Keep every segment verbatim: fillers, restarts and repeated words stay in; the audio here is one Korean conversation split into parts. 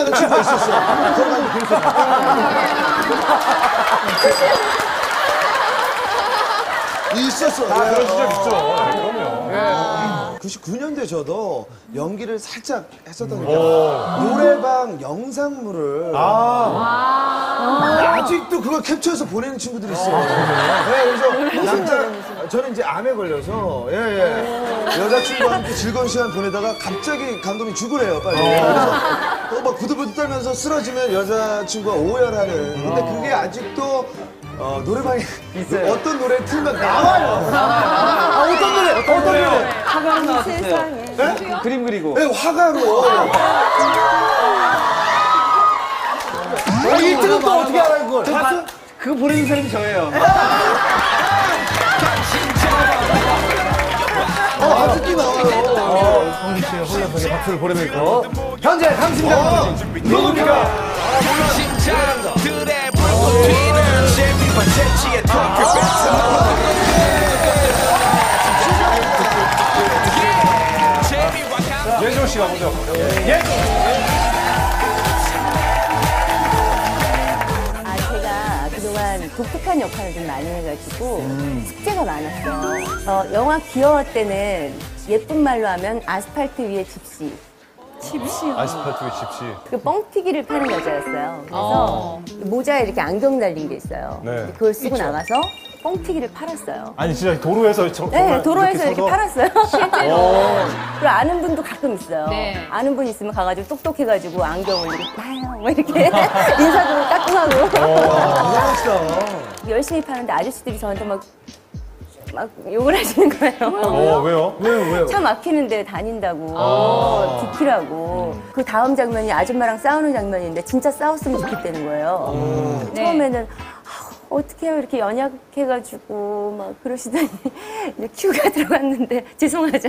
하는 친구가 있었어. 거기 가서 그랬어. 있었어. 다 그런 시절 있죠. 그럼요. 예. 구십구 년도에 저도 연기를 살짝 했었던 게 노래방 영상물을 아~ 아직도 그걸 캡처해서 보내는 친구들이 있어요. 네, 그래서 남자 저는 이제 암에 걸려서 예, 예. 여자친구와 함께 즐거운 시간 보내다가 갑자기 감독이 죽으래요, 빨리. 그래서 막 부들부들 떨면서 쓰러지면 여자친구가 오열하는. 근데 그게 아직도 어, 노래방에 있어요. 어떤 노래 틀면 나와요. 아, 어떤 노래? 어떤 노래요? 화가로 나왔어요. 네? 그림 그리고. 네, 화가로. 이 틀은 또 어떻게 알아요, 그걸? 가수? 그거 보내는 사람이 저예요. 어, 아직도 나와요. 성민 씨가 홀라서게 박수를 보내면서 현재 강심 감독님 누굽니까? 예조 씨가 먼저. 예. 아, 제가 그동안 독특한 역할을 좀 많이 해가지고 음. 숙제가 많았어요. 어, 영화 귀여워 때는 예쁜 말로 하면 아스팔트 위에 집시. 집시. 아스팔트 위에 집시. 그 뻥튀기를 파는 여자였어요. 그래서 어. 모자에 이렇게 안경 달린 게 있어요. 네. 그걸 쓰고 나가서 뻥튀기를 팔았어요. 아니 진짜 도로에서 저, 네, 도로에서 이렇게, 이렇게 팔았어요. 실제로. 그리고 아는 분도 가끔 있어요. 네. 아는 분 있으면 가가지고 똑똑해가지고 안경을 이렇게 나요, 뭐 이렇게 인사도 따끔하고. 열심히 파는데 아저씨들이 저한테 막. 막 욕을 하시는 거예요. 어, 왜요? 왜요, 왜요? 차 막히는데 다닌다고, 아~ 비키라고. 음. 그 다음 장면이 아줌마랑 싸우는 장면인데 진짜 싸웠으면 좋겠다는 거예요. 음. 처음에는 아, 어떻게 해요? 이렇게 연약해가지고 막 그러시더니 이제 큐가 들어갔는데 죄송하죠.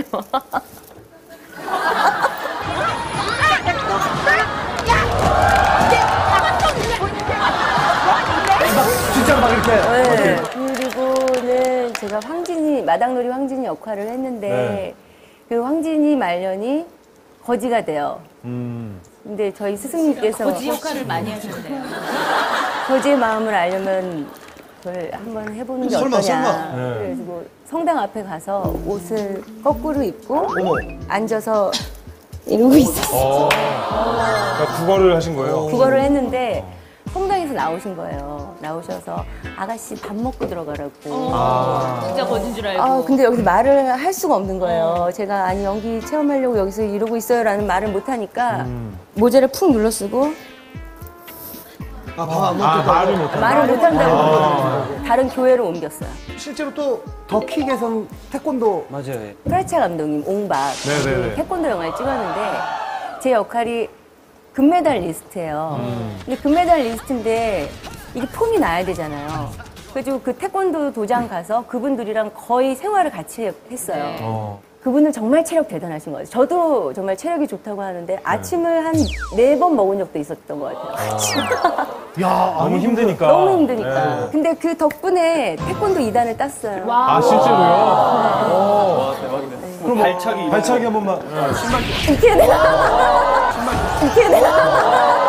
진짜 막 이렇게. 네. 그리고는 제가 황진이, 마당놀이 황진이 역할을 했는데 네. 그 황진이 말년이 거지가 돼요. 음. 근데 저희 스승님께서 거지 역할을 많이 하셨네요. 거지의 마음을 알려면 그걸 한번 해보는 게 설마, 어떠냐. 설마. 그래가지고 성당 앞에 가서 옷을 거꾸로 입고 어머. 앉아서 이러고 있었어요. 어. 그러니까 국어를 하신 거예요? 국어를 했는데 성당에서 나오신 거예요. 나오셔서 아가씨 밥 먹고 들어가라고. 아. 진짜 거진 줄 알고. 아, 근데 여기서 말을 할 수가 없는 거예요. 제가 아니 연기 체험하려고 여기서 이러고 있어요라는 말을 못 하니까 음. 모자를 푹 눌러 쓰고 아, 밥 안 먹겠다고. 아, 말을 못 한다고. 말을 못 한다고 아. 다른 교회로 옮겼어요. 실제로 또 더킥에선 태권도. 맞아요. 프라차 감독님 옹박 네네네. 그 태권도 영화를 찍었는데 제 역할이 금메달 리스트예요. 음. 근데 금메달 리스트인데 이게 폼이 나야 되잖아요. 그래가지고 그 태권도 도장 가서 그분들이랑 거의 생활을 같이 했어요. 네. 어. 그분은 정말 체력 대단하신 거예요. 저도 정말 체력이 좋다고 하는데 네. 아침을 한 네 번 먹은 적도 있었던 것 같아요. 어. 야, 너무 힘드니까. 너무 힘드니까. 네. 근데 그 덕분에 태권도 이 단을 땄어요. 와. 아, 실제로요? 네. 와, 대박이네. 네. 그럼 발차기. 발차기 한 번만. 네. 이렇게 되나? 이렇게 되나?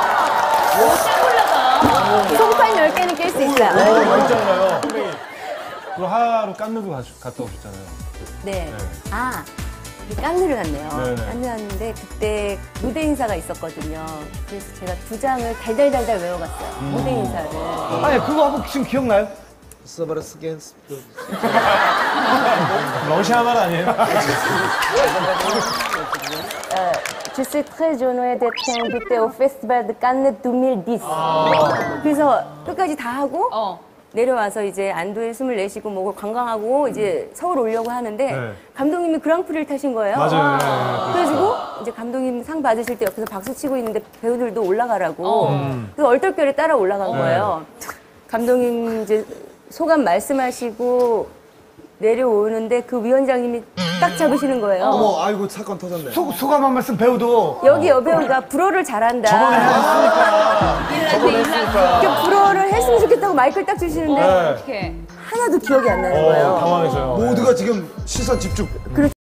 손판 열 개는 깰 수 있어요. 오, 있잖아요. 그 하루 깐느도 갔다 오셨잖아요. 네. 네. 아, 깐느를 갔네요. 네네. 깐느 갔는데 그때 무대 인사가 있었거든요. 그래서 제가 두 장을 달달달달 외워갔어요. 음. 무대 인사를. 아니, 그거 한번 지금 기억나요? 서버러스 겐스. 러시아 말 아니에요? Je suis très honorée d'être invitée au Festival de Cannes 이천십. 아. 그래서 끝까지 다 하고 어. 내려와서 이제 안도에 숨을 내쉬고 뭐 관광하고 이제 서울 오려고 하는데 네. 감독님이 그랑프리를 타신 거예요. 맞아요. 네, 그래가지고 이제 감독님 상 받으실 때 옆에서 박수 치고 있는데 배우들도 올라가라고. 어. 음. 그래서 얼떨결에 따라 올라간 네. 거예요. 감독님 이제 소감 말씀하시고 내려오는데 그 위원장님이 딱 잡으시는 거예요. 어머, 아이고 사건 터졌네. 소, 소감 한 말씀 배우도. 여기 여배우가 불어를 잘한다. 저번에 했으니까. 저번에 했으니까. 그 불어를 했으면 좋겠다고 마이크를 딱 주시는데 네. 어떡해. 하나도 기억이 안 나는 어, 거예요. 당황해서요. 모두가 지금 시선 집중. 그렇죠.